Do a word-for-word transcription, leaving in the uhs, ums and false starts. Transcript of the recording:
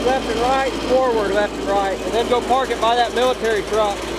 left and right, forward, left and right, and then go park it by that military truck.